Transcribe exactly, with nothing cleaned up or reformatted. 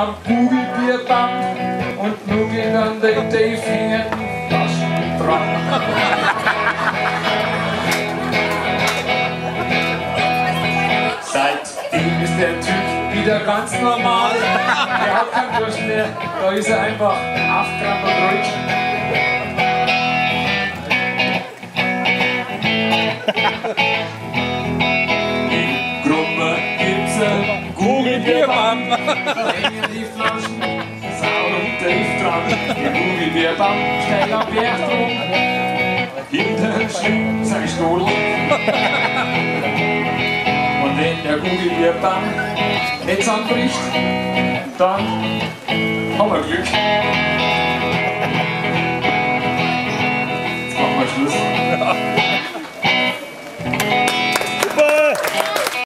am Kugelbierband und nuckeln an den Dave Taschen dran. Seitdem ist der Typ wieder ganz normal. Der hat keinen Durst mehr, da ist er einfach acht Gramm Brötchen. Im Gruppe gibt's ein Kugelbierband. Da hängen die Flaschen, Saul und Dave dran. Der Kugelbierband steigt am Berg drum. Hinterm Schlitten sein Stollen. Und wenn der Kugelbierband nicht zusammenbricht, dann haben wir Glück. Jetzt machen wir Schluss.